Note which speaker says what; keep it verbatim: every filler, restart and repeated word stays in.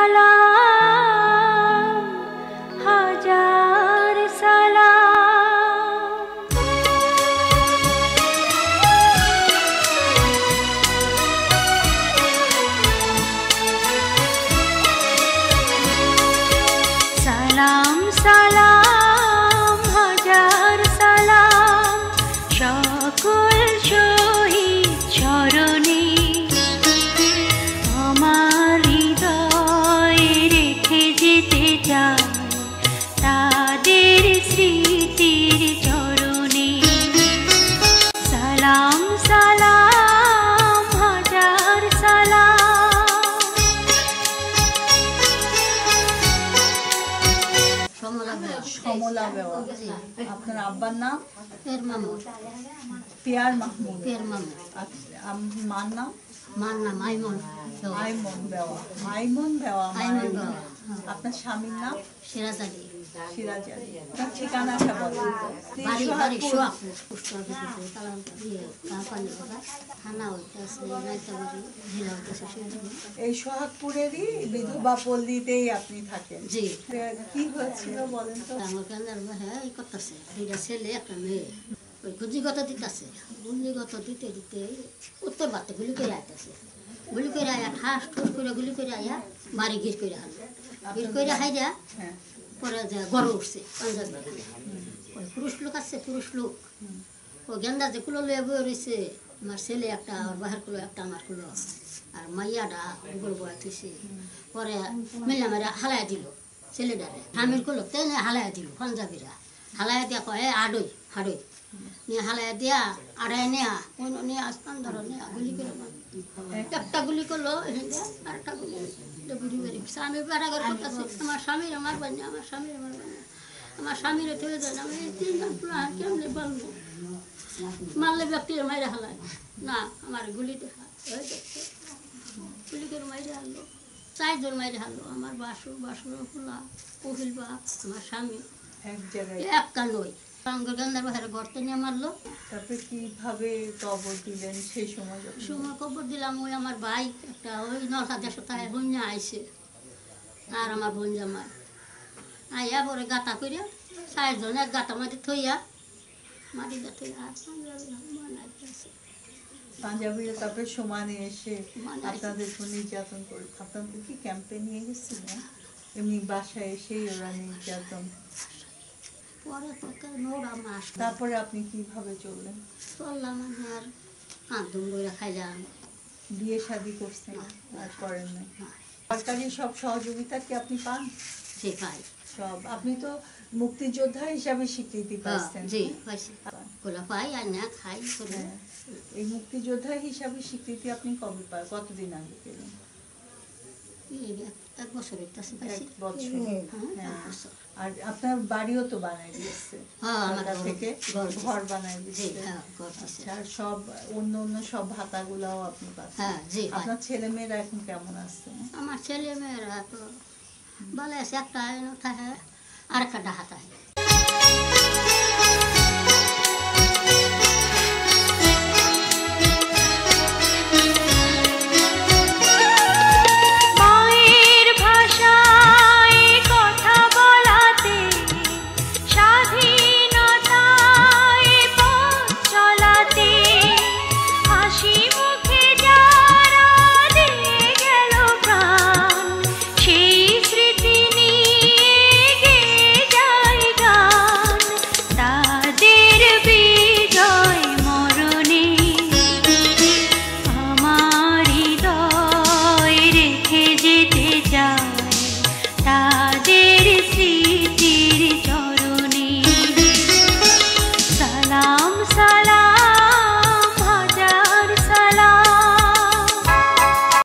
Speaker 1: সালাম হাজার সালাম সালাম সালাম হাজার সালাম সকল শহীদ চরণে আমার হৃদয়ে রেখে যেতে চাই তাদের স্মৃতির চরণে সালাম সালাম হাজার সালাম।
Speaker 2: সমলা বেওয়া। আপনার আব্বার নাম?
Speaker 3: পেয়ার মামুদ।
Speaker 2: পেয়ার মাহমুদ।
Speaker 3: পেয়ার মামুদ।
Speaker 2: মার নাম?
Speaker 3: মার নাম আইমন।
Speaker 2: আইমন বেওয়া। আইমন বেওয়া।
Speaker 3: আইমন বেওয়া।
Speaker 2: আপনার স্বামীর নাম?
Speaker 3: সিরাজ আলী।
Speaker 2: সিরাজ আলী। আপনার ঠিকানাটা বলেন।
Speaker 3: বাড়ি বাড়ি সোহাগপুর। পোস্ট অফিসে কালাম দিয়ে কাপানি কথা থানা হইতেছে রাইতাবাড়ি জেলা হইতেছে সেখানে।
Speaker 2: এই সোহাগপুরেরই বিধবা পল্লীতেই আপনি থাকেন?
Speaker 3: জি।
Speaker 2: কি হয়েছিল বলেন তো?
Speaker 3: আমার কান্দার হ্যাঁ এই করতেছে দুইটা ছেলে একটা মেয়ে ওই গুজিগত দিতেছে গুলিগত দিতে দিতে উত্তর বাড়তে গুলি করে আইতেছে গুলি করে আয়া ঠাস ঠুস করে গুলি করে আয়া বাড়ি গির করে হাল গির করে হাইরা পরে যা গড় উঠছে পাঞ্জাব ওই পুরুষ লোক আছে পুরুষ লোক ও গেন্দা যে কুলো লয়ে বয়ে রয়েছে আমার ছেলে একটা আর বাহার কুলো একটা আমার কুলো আর মাইয়াটা উপর বয়া থুইছে পরে মিলা মেরা হালাই দিল ছেলেটারে স্বামীর কুলো তেনে হালাই দিল পাঞ্জাবিরা হালাই দিয়া কয় আডই হাডই নিয়ে হালাই দিয়া আড়াই নেয়া কোন নিয়ে আসতাম ধরো নেয়া গুলি করে একটা গুলি করলো আর একটা গুলি বুড়ি বাড়ি স্বামী বেড়া ঘর করতেছে আমার স্বামীর আমার বান্যা আমার স্বামীর আমার বান্যা আমার স্বামীর থেকে দেন আমি তিনজন প্রাণ কেমনে বলবো মারলে ব্যক্তির মাইরে হালায় না আমার গুলিতে গুলি করে মাইরে হারলো চারজন মাইরে হারলো আমার বাসু বাসুর ফুলা কহিল বাপ আমার স্বামী
Speaker 2: এক জায়গায়
Speaker 3: একটা নই গঙ্গার বাহারে গর্তে নিয়ে মারলো।
Speaker 2: তারপরে কিভাবে কবর দিলেন সেই সময়?
Speaker 3: সময় কবর দিলাম ওই আমার ভাই একটা ওই নটা দেড়শো টাকা বন্যা আইসে আর আমার বোন জামাই আইয়া পরে গাঁথা করে চারজন এক গাঁথা মাটি থইয়া মাটিটা থইয়া
Speaker 2: পাঞ্জাবিরা তারপরে সমানে এসে আপনাদের উপর নির্যাতন করে আপনাদের কি ক্যাম্পে নিয়ে গেছিলেন? এমনি বাসায় এসেই ওরা নির্যাতন? তারপরে আপনি কিভাবে চললেন?
Speaker 3: চললাম আর কাঁদুম বইরা খাইলাম।
Speaker 2: বিয়ে শাদী করছেন আর করেন না? সরকারি সব সহযোগিতা কি আপনি পান?
Speaker 3: জি পাই
Speaker 2: সব। আপনি তো মুক্তিযোদ্ধা হিসাবে স্বীকৃতি পাচ্ছেন?
Speaker 3: জি পাইছি পাই আর না খাই।
Speaker 2: এই মুক্তিযোদ্ধা হিসাবে স্বীকৃতি আপনি কবে পান? কতদিন আগে পেলেন?
Speaker 3: এক বছর
Speaker 2: এক বছর। আর আপনার বাড়িও তো বানাই দিয়েছে থেকে, ঘর বানাই দিয়েছে। আর সব অন্য অন্য সব ভাতাগুলাও আপনি পাচ্ছেন? আপনার ছেলে মেয়েরা এখন কেমন আছে?
Speaker 3: আমার ছেলে মেয়েরা তো ভালো আছে, একটা থাকে আর একটা ডাহাত আছে।